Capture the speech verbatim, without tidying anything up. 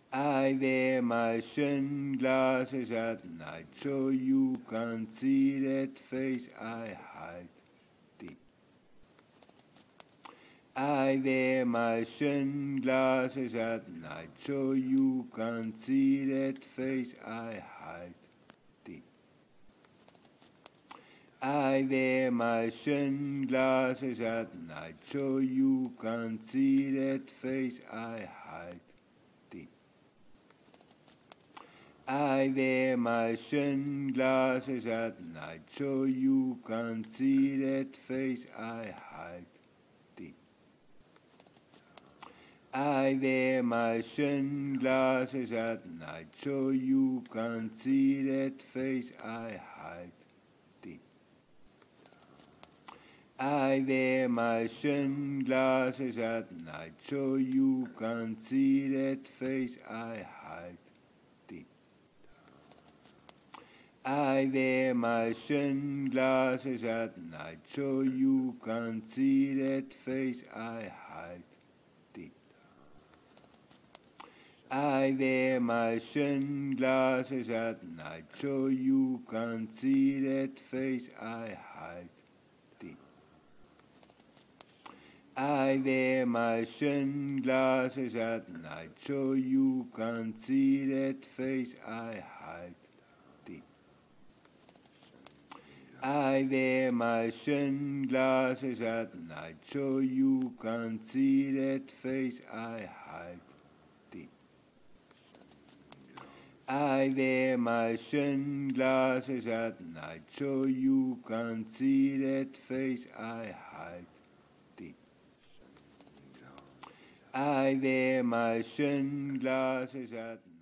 I wear my sunglasses at night so you can't see that face I hide deep. I wear my sunglasses at night so you can't see that face I hide deep. I wear my sunglasses at night so you can't see that face I hide deep. I wear my sunglasses at night so you can't see that face I hide deep. I wear my sunglasses at night so you can't see that face I hide deep. I wear my sunglasses at night so you can't see that face I hide deep. I wear my sunglasses at night so you can't see that face I hide deep. I wear my sunglasses at night so you can't see that face I hide deep. I wear my sunglasses at night so you can't see that face I hide deep. I wear my sunglasses at night so you can't see that face I hide deep. I wear my sunglasses at night so you can't see that face I hide deep. I wear my sunglasses at night.